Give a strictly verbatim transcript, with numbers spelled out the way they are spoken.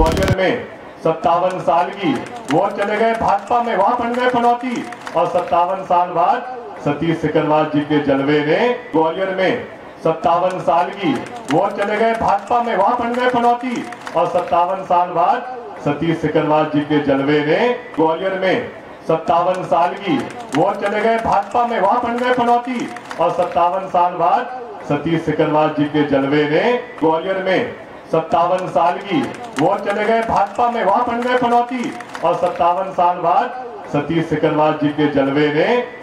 ग्वालियर में सत्तावन साल की वो चले गए भाजपा में, वहां बन गए पनौती। और सत्तावन साल बाद सतीश सिकरवार जी के जलवे ने ग्वालियर में सत्तावन साल की वो चले गए भाजपा में, वहां बन गए पनौती। और सत्तावन साल बाद सतीश सिकरवार जी के जलवे ने ग्वालियर में सत्तावन साल की वो चले गए भाजपा में, वहां बन गए पनौती। और सत्तावन साल बाद सतीश सिकरवार जी के जलवे ने ग्वालियर में सत्तावन साल की वो चले गए भाजपा में, वहां बन गए पनौती। और सत्तावन साल बाद सतीश सिकरवार जी के जलवे ने